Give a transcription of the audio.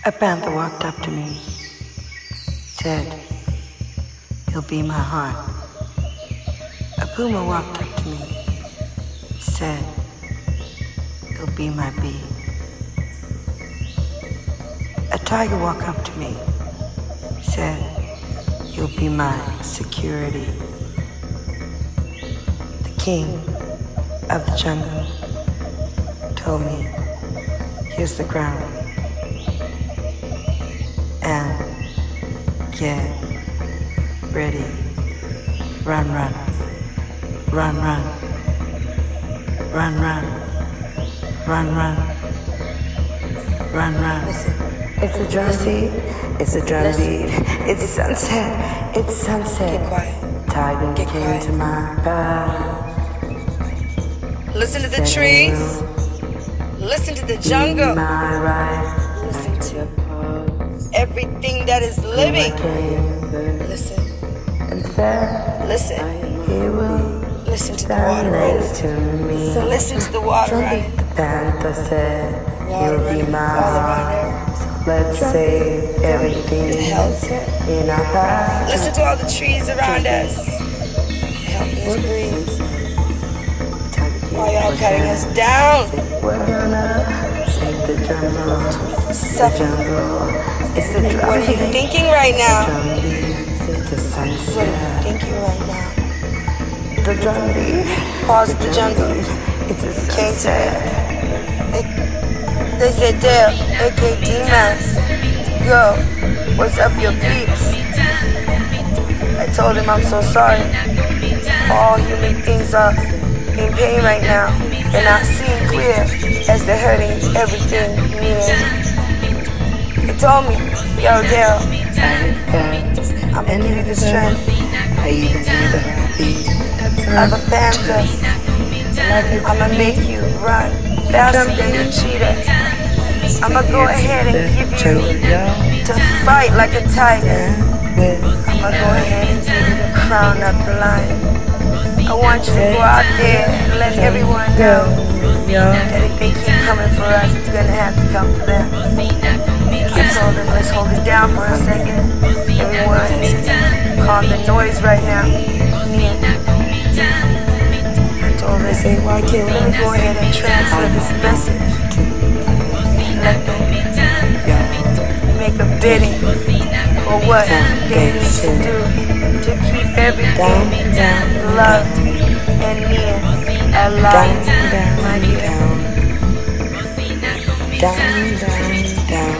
A panther walked up to me, said, "You'll be my heart." A puma walked up to me, said, "You'll be my bee." A tiger walked up to me, said, "You'll be my security." The king of the jungle told me, "Here's the ground, and get ready. Run, run, run, run, run, run, run, run, run, run." Listen, it's a drum beat, it's a drum beat, it's sunset, it's sunset. Get quiet. Tiger Get came quiet. to my path. Listen to the trees. Listen to the jungle. My right, Listen to everything that is living. Listen. and said Listen. he will Listen to the stand water next running. to me. So listen to the water running. The panther said Water he'll be running my all around heart. there. Let's save everything To help. in our past. Listen to all the trees around us. Helping us breathe. While y'all cutting us down. We're gonna save the jungle. The Suffer. jungle. It's the drum What are you beat. thinking right now? Drum beat. It's a What are you sunset. thinking right now? The drum beat. Pause the jungle. It's a Came to sunset. They said, "Dale, aka DMASS. Yo, what's up, your peeps?" I told him I'm so sorry. All human things are in pain right now. They're not seeing clear as they're hurting everything near. He told me, "Yo, Dale, I'm gonna give you the strength. I even do the beat. I'm a panther. I'ma make you run faster than a cheetah. I'ma go ahead and give you to fight like a tiger. I'ma go ahead and give you the crown of the lion. I want you to go out there and let everyone know that if they keep coming for us, it's gonna have to come for them." I told them, let's hold it down for a second. Everyone, calm the noise right now. I told them, say, "Why can't let me go ahead and transfer this message? Let them make a bidding for what they need to do to keep everything loved and near alive." My dear. Down, down, down.